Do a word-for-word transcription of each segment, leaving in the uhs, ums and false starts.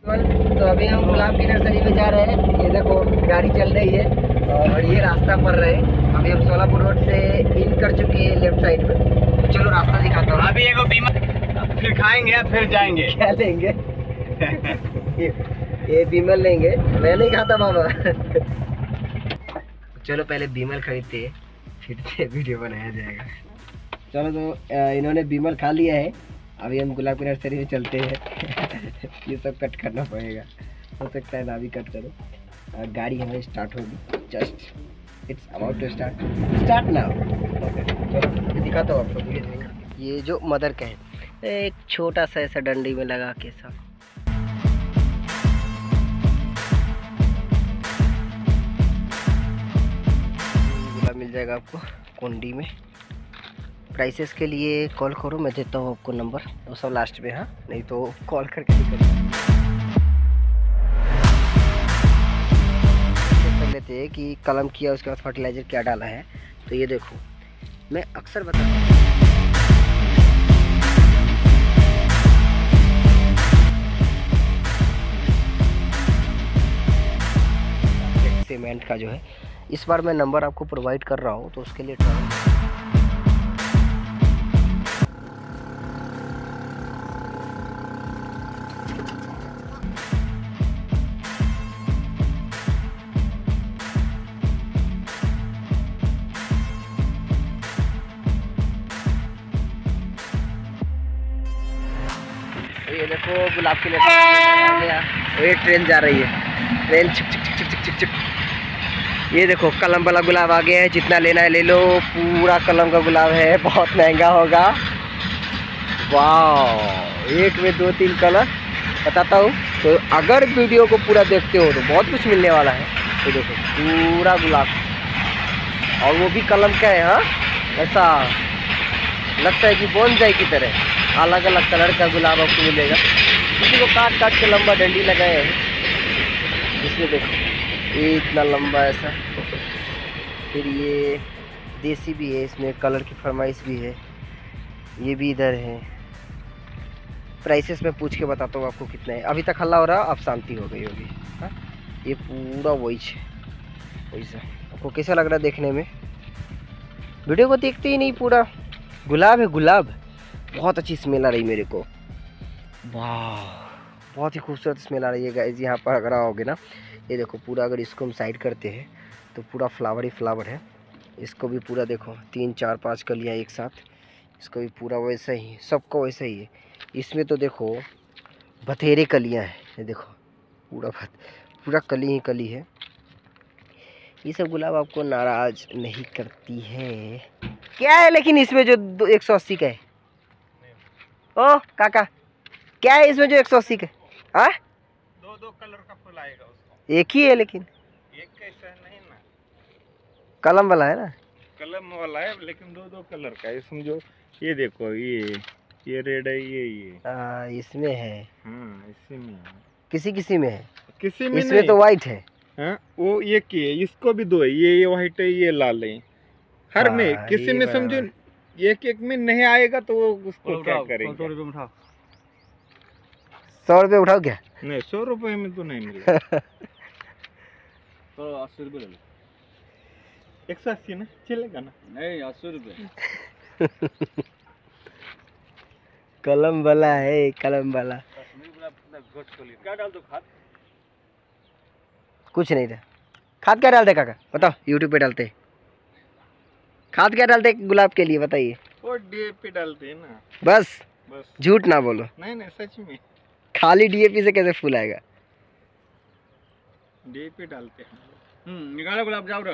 तो अभी हम गुलाब की नर्सरी में जा रहे हैं। ये देखो गाड़ी चल रही है और ये रास्ता पर रहे। अभी हम सोलापुर रोड से इन कर चुके हैं लेफ्ट साइड में। चलो रास्ता दिखाता हूँ। अभी एगो बीमा फिर खाएंगे फिर जाएंगे। क्या लेंगे? ये, ये बीमल लेंगे। मैं नहीं खाता बाबा। चलो पहले बीमल खरीदते फिर से वीडियो बनाया जाएगा। चलो तो इन्होंने बीमल खा लिया है। अभी हम गुलाब की नर्सरी में चलते हैं। ये सब कट करना पड़ेगा, हो सकता है ना भी कट करो। गाड़ी हमारी स्टार्ट होगी, just it's about to start start now. चलो दिखाता हूँ आपको। ये जो मदर का है, एक छोटा सा ऐसा डंडी में लगा के सब गुलाब मिल जाएगा आपको कुंडी में। प्राइसेस के लिए कॉल करो, मैं देता हूँ आपको नंबर, वो सब लास्ट में। हाँ नहीं तो कॉल करके कर लेते हैं कि कलम किया उसके बाद फर्टिलाइज़र क्या डाला है। तो ये देखो मैं अक्सर बताता हूँ सीमेंट का जो है, इस बार मैं नंबर आपको प्रोवाइड कर रहा हूँ तो उसके लिए ट्राई। ये देखो गुलाब के लिए आ गया। ये ट्रेन जा रही है, ट्रेन छिक छिक छिक छिक छिक छिक। ये देखो कलम वाला गुलाब आ गया है, जितना लेना है ले लो। पूरा कलम का गुलाब है, बहुत महंगा होगा। वाह, एक में दो तीन कलर बताता हूँ। तो अगर वीडियो को पूरा देखते हो तो बहुत कुछ मिलने वाला है। तो देखो पूरा गुलाब, और वो भी कलम का है। हाँ ऐसा लगता है कि बोनसाई की तरह अलग अलग कलर का गुलाब आपको मिलेगा। किसी को काट काट के लंबा डंडी लगाए हैं। इसमें देखो ये इतना लंबा ऐसा। फिर ये देसी भी है, इसमें कलर की फरमाइश भी है। ये भी इधर है। प्राइसेस में पूछ के बताता हूँ आपको कितना है। अभी तक हल्ला हो रहा, अब शांति हो गई होगी। हाँ ये पूरा वही है वैसा। आपको कैसा लग रहा है देखने में? वीडियो को देखते ही नहीं, पूरा गुलाब है गुलाब। बहुत अच्छी स्मेल आ रही मेरे को। वाह बहुत ही खूबसूरत स्मेल आ रही है गाइस। यहाँ पर अगर आओगे ना, ये देखो पूरा अगर इसको हम साइड करते हैं तो पूरा फ्लावर ही फ्लावर है। इसको भी पूरा देखो तीन चार पांच कलियाँ एक साथ। इसको भी पूरा वैसा ही, सबको वैसा ही है। इसमें तो देखो बथेरे कलियाँ हैं। ये देखो पूरा पूरा कली ही कली है। ये सब गुलाब आपको नाराज नहीं करती है। क्या है लेकिन इसमें जो एक सौ अस्सी का है? ओ काका क्या है इसमें जो एक सौ अस्सी का? हाँ दो दो कलर का फूल आएगा उसको। एक ही है लेकिन एक कैसा नहीं ना, कलम वाला है ना। कलम वाला है लेकिन दो दो कलर का है। समझो ये देखो, ये ये रेड है, ये ये आ, इसमें है। हाँ इसी में है। किसी किसी में है, किसी में इसमें नहीं। तो वाइट है। हाँ वो ये की है, इसको भी दो है। ये ये व्हाइट है, ये लाल है। हर हाँ, में किसी में समझो एक एक में नहीं आएगा तो वो उसको क्या करेंगे? सौ रुपये उठाओ क्या? नहीं सौ रुपये में तो नहीं मिलेगा। तो अस्सी रुपये ले लो। एक सौ अस्सी ना चलेगा ना? नहीं अस्सी रुपये। कलम वाला है, कलम वाला। क्या डाल दो खाद? कुछ नहीं था। खाद क्या डालते काका बताओ, यूट्यूब पे डालते खाद क्या डालते गुलाब के लिए बताइए। वो डीएपी डालते हैं ना। बस बस झूठ ना बोलो। नहीं नहीं सच में खाली डीएपी से कैसे फूल आएगा? डीएपी डालते हैं। हम्म निकालो गुलाब जाओ रे।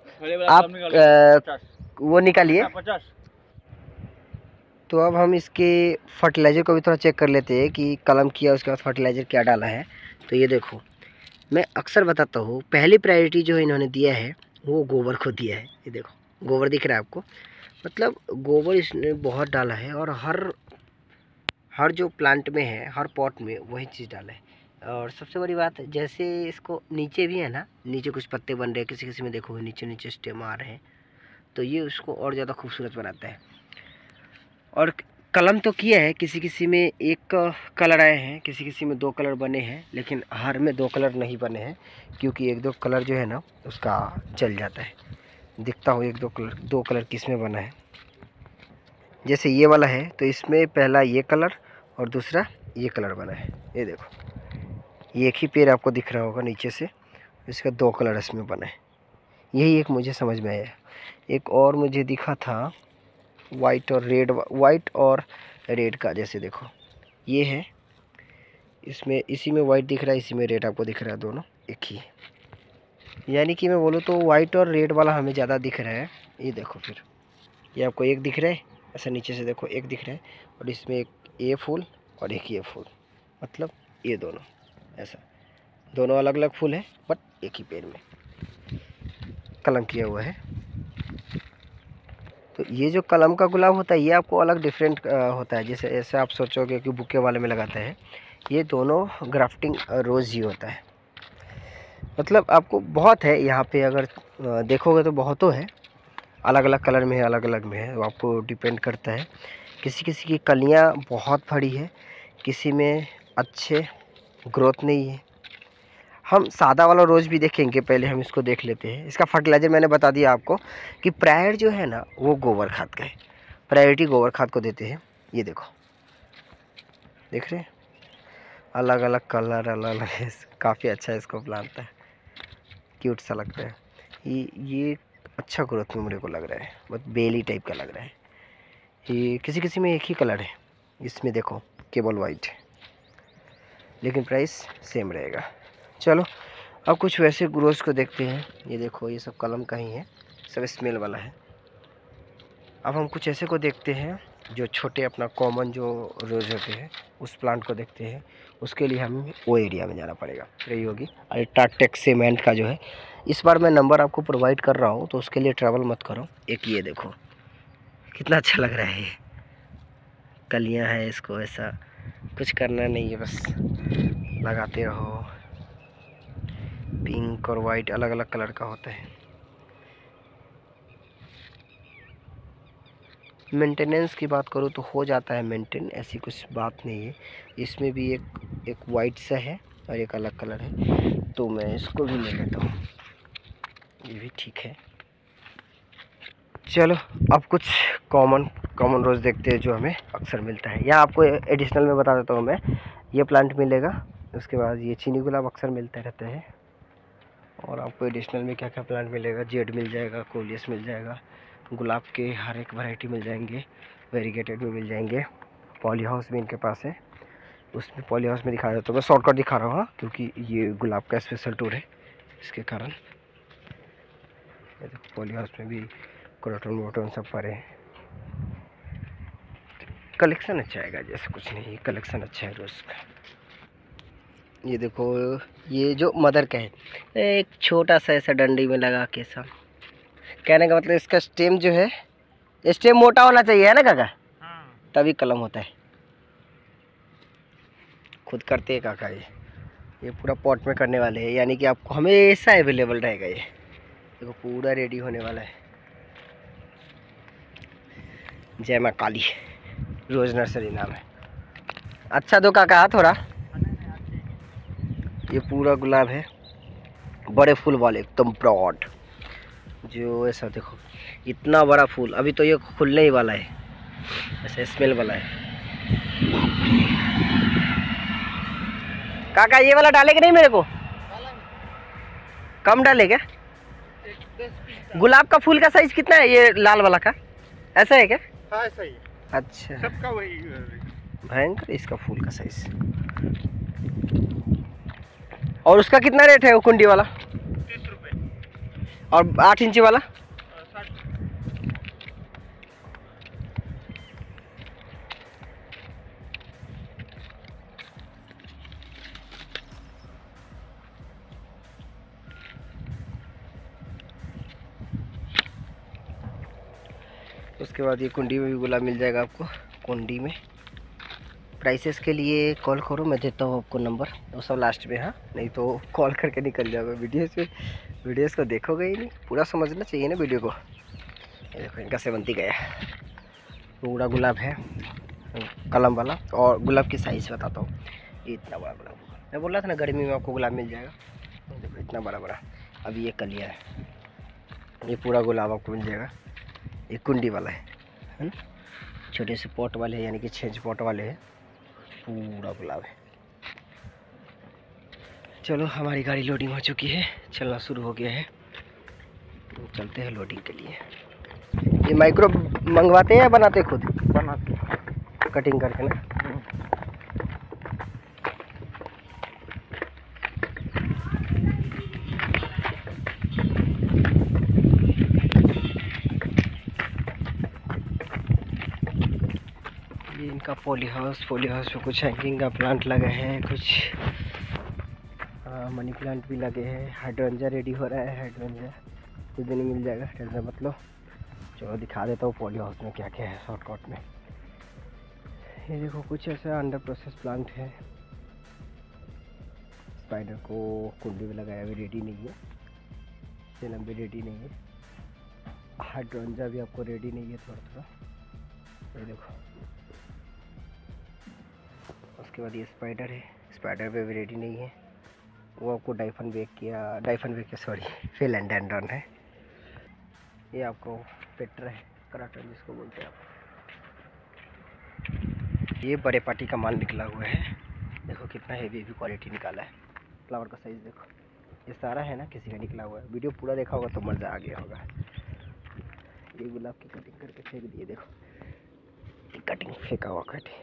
आप वो निकालिए। पचास। तो अब हम इसके फर्टिलाइज़र को भी थोड़ा चेक कर लेते हैं कि कलम किया उसके बाद फर्टिलाइज़र क्या डाला है। तो ये देखो मैं अक्सर बताता हूँ, पहली प्रायोरिटी जो इन्होंने दिया है वो गोबर को दिया है। ये देखो गोबर दिख रहा है आपको, मतलब गोबर इसने बहुत डाला है। और हर हर जो प्लांट में है, हर पॉट में वही चीज़ डाला है। और सबसे बड़ी बात, जैसे इसको नीचे भी है ना, नीचे कुछ पत्ते बन रहे हैं, किसी किसी में देखो नीचे नीचे स्टेम आ रहे हैं, तो ये उसको और ज़्यादा खूबसूरत बनाता है। और कलम तो किया है, किसी किसी में एक कलर आए हैं, किसी किसी में दो कलर बने हैं, लेकिन हर में दो कलर नहीं बने हैं क्योंकि एक दो कलर जो है ना उसका चल जाता है। दिखता हूँ एक दो कलर दो कलर किस में बना है। जैसे ये वाला है तो इसमें पहला ये कलर और दूसरा ये कलर बना है। ये देखो, ये एक ही पेड़ आपको दिख रहा होगा नीचे से, इसका दो कलर इसमें बना है। यही एक मुझे समझ में आया। एक और मुझे दिखा था वाइट और रेड, वाइट और रेड का। जैसे देखो ये है, इसमें इसी में वाइट दिख रहा है, इसी में रेड आपको दिख रहा है, दोनों एक ही है। यानी कि मैं बोलूँ तो वाइट और रेड वाला हमें ज़्यादा दिख रहा है। ये देखो, फिर ये आपको एक दिख रहा है, ऐसा नीचे से देखो एक दिख रहा है, और इसमें एक ये फूल और एक ये फूल, मतलब ये दोनों ऐसा, दोनों अलग अलग फूल है बट एक ही पेड़ में कलम किया हुआ है। तो ये जो कलम का गुलाब होता है ये आपको अलग डिफरेंट होता है। जैसे ऐसे आप सोचोगे कि बुके वाले में लगाते हैं, ये दोनों ग्राफ्टिंग रोज़ ही होता है। मतलब आपको बहुत है यहाँ पे, अगर देखोगे तो बहुतों है, अलग अलग कलर में है, अलग अलग में है, वो आपको डिपेंड करता है। किसी किसी की कलियाँ बहुत बड़ी है, किसी में अच्छे ग्रोथ नहीं है। हम सादा वाला रोज़ भी देखेंगे, पहले हम इसको देख लेते हैं। इसका फर्टिलाइज़र मैंने बता दिया आपको कि प्रायर जो है ना वो गोबर खाद का है, प्रायोरिटी गोबर खाद को देते हैं। ये देखो, देख रहे हैं, अलग अलग कलर, अलग अलग है, काफ़ी अच्छा है, इसको प्लांट है, क्यूट सा लगता है। ये ये अच्छा ग्रोथ में मेरे को लग रहा है, बहुत बेली टाइप का लग रहा है। ये किसी किसी में एक ही कलर है, इसमें देखो केवल वाइट है, लेकिन प्राइस सेम रहेगा। चलो अब कुछ वैसे रोज़ को देखते हैं। ये देखो, ये सब कलम का ही है, सब स्मेल वाला है। अब हम कुछ ऐसे को देखते हैं जो छोटे अपना कॉमन जो रोज़ होते हैं, उस प्लांट को देखते हैं। उसके लिए हमें वो एरिया में जाना पड़ेगा। रही होगी अल्ट्राटेक सीमेंट का जो है, इस बार मैं नंबर आपको प्रोवाइड कर रहा हूँ, तो उसके लिए ट्रैवल मत करो। एक ये देखो कितना अच्छा लग रहा है, ये कलियाँ हैं, इसको ऐसा कुछ करना नहीं है, बस लगाते रहो। पिंक और वाइट अलग अलग कलर का होता है। मेंटेनेंस की बात करूँ तो हो जाता है मेंटेन, ऐसी कुछ बात नहीं है। इसमें भी एक एक वाइट सा है और एक अलग कलर है, तो मैं इसको भी ले लेता हूँ, ये भी ठीक है। चलो अब कुछ कॉमन कॉमन रोज़ देखते हैं जो हमें अक्सर मिलता है। या आपको एडिशनल में बता देता हूँ मैं, ये प्लांट मिलेगा, उसके बाद ये चीनी गुलाब अक्सर मिलता रहता है। और आपको एडिशनल में क्या क्या प्लांट मिलेगा, जेड मिल जाएगा, कोलियस मिल जाएगा, गुलाब के हर एक वैरायटी मिल जाएंगे, वेरीगेटेड में मिल जाएंगे। पॉली हाउस भी इनके पास है, उसमें पॉली हाउस में दिखा देता हूँ, मैं शॉर्टकट दिखा रहा हूँ क्योंकि ये गुलाब का स्पेशल टूर है, इसके कारण। देखो पॉली हाउस में भी क्रोटन वोटन सब पड़े हैं। कलेक्शन अच्छा आएगा, जैसे कुछ नहीं, कलेक्शन अच्छा है रोज़ का। ये देखो, ये जो मदर का है, एक छोटा सा ऐसा डंडी में लगा के सब, कहने का मतलब इसका स्टेम जो है, स्टेम मोटा होना चाहिए, है ना काका, तभी कलम होता है। खुद करते हैं काका ये ये पूरा पॉट में करने वाले हैं, यानी कि आपको हमेशा अवेलेबल रहेगा। ये देखो पूरा रेडी होने वाला है। जय माँ काली, रोज नर्सरी नाम है। अच्छा दो काका थोड़ा। ये पूरा गुलाब है, बड़े फूल वाले एकदम ब्रॉड, जो ऐसा देखो इतना बड़ा फूल। अभी तो ये खुलने ही वाला है, ऐसा स्मेल वाला है। काका ये वाला डालेगा नहीं मेरे को, कम डालेगा। गुलाब का फूल का साइज कितना है ये लाल वाला का, ऐसा है क्या? हाँ ऐसा ही है, अच्छा सबका वही भयंकर इसका फूल का साइज। और उसका कितना रेट है वो कुंडी वाला? तीस रुपये। और आठ इंची वाला? साठ। उसके बाद ये कुंडी में भी गुलाब मिल जाएगा आपको। कुंडी में प्राइसेस के लिए कॉल करो, मैं देता हूँ आपको नंबर, वो सब लास्ट में। हाँ नहीं तो कॉल करके निकल जाओगे। वीडियोस में वीडियोस को देखोगे ही नहीं, पूरा समझना चाहिए ना वीडियो को। ये देखो इनका सेवंती गया, पूरा गुलाब है, कलम वाला। और गुलाब की साइज़ बताता हूँ, ये इतना बड़ा बड़ा, मैं बोल रहा था ना गर्मी में आपको गुलाब मिल जाएगा। देखो इतना बड़ा बड़ा, अभी ये कलिया है, ये पूरा गुलाब आपको मिल जाएगा। ये कुंडी वाला है है ना, छोटे से पॉट वाले हैं, यानी कि छः पॉट वाले हैं, पूरा गुलाब है। चलो हमारी गाड़ी लोडिंग हो चुकी है, चलना शुरू हो गया है, तो चलते हैं लोडिंग के लिए। ये माइक्रो मंगवाते हैं या बनाते खुद? बनाते कटिंग करके ना। ये इनका पॉली हाउस, पॉली हाउस में कुछ हैंगिंग का प्लांट लगे हैं, कुछ मनी प्लांट भी लगे हैं। हाइड्रेंजा रेडी हो रहा है, हाइड्रेंजा कुछ दिन मिल जाएगा, टेंशन मत लो। चलो दिखा देता हूँ पॉली हाउस में क्या क्या है शॉर्टकट में। ये देखो कुछ ऐसा अंडर प्रोसेस प्लांट है। स्पाइडर को कुंडी में लगाया, अभी रेडी नहीं है। सेलम भी रेडी नहीं है, हाइड्रेंजा भी आपको रेडी नहीं है थोड़ा थोड़ा। ये देखो, उसके बाद ये स्पाइडर है, स्पाइडर पे भी रेडी नहीं है, वो आपको डाइफन बेक किया, डाइफन बेक किया सॉरी फिलेंडेंड्रन है। ये आपको पेट्रा है, कराटन जिसको बोलते हैं आप। ये बड़े पार्टी का माल निकला हुआ है, देखो कितना हेवी हेवी क्वालिटी निकाला है। फ्लावर का साइज़ देखो, ये सारा है ना किसी का निकला हुआ है। वीडियो पूरा देखा होगा तो मज़ा आ गया होगा। ये गुलाब की कटिंग करके फेंक दिए, देखो कटिंग फेंका हुआ कटिंग।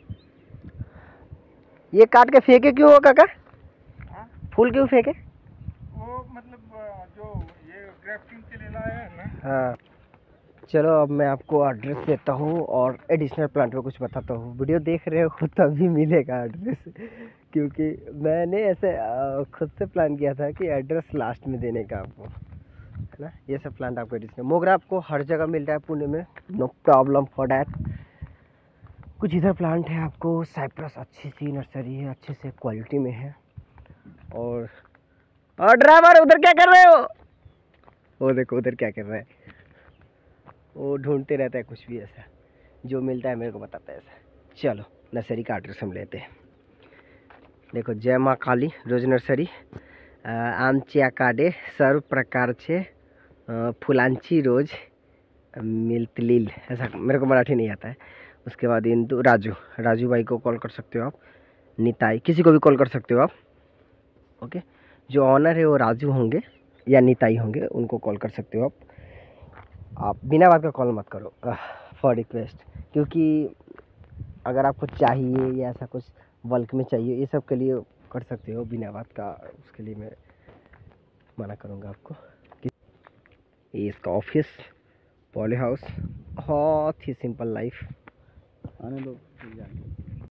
ये काट के फेंके क्यों हो काका? फूल क्यों फेंके? वो मतलब जो ये ग्राफ्टिंग के लिए लाया है ना। हाँ चलो अब मैं आपको एड्रेस देता हूँ और एडिशनल प्लांट में कुछ बताता हूँ। वीडियो देख रहे हो तभी मिलेगा एड्रेस, क्योंकि मैंने ऐसे खुद से प्लान किया था कि एड्रेस लास्ट में देने का आपको, है ना। ये सब प्लांट आपको एडिशनल, मोगरा आपको हर जगह मिल रहा है पुणे में, नो प्रॉब्लम फॉर डैट। कुछ इधर प्लांट है आपको, साइप्रस अच्छी सी नर्सरी है, अच्छे से क्वालिटी में है। और और ड्राइवर उधर क्या कर रहे हो? वो देखो उधर क्या कर रहा है, वो ढूंढते रहता है कुछ भी ऐसा, जो मिलता है मेरे को बताता है ऐसा। चलो नर्सरी का एड्रेस हम लेते हैं। देखो जय माँ काली रोज नर्सरी, आमचे आकाडे सर्व प्रकार छे फुलांची रोज मिलतलील, ऐसा मेरे को मराठी नहीं आता है। उसके बाद इंदु राजू, राजू भाई को कॉल कर सकते हो आप, निताई किसी को भी कॉल कर सकते हो आप। ओके, जो ऑनर है वो राजू होंगे या निताई होंगे, उनको कॉल कर सकते हो आप। आप बिना बात का कॉल मत करो फॉर रिक्वेस्ट, क्योंकि अगर आपको चाहिए या ऐसा कुछ बल्क में चाहिए, ये सब के लिए कर सकते हो बिना बात का, उसके लिए मैं मना करूँगा आपको। ये इसका ऑफिस, पॉली हाउस, बहुत ही सिंपल लाइफ। आने दो।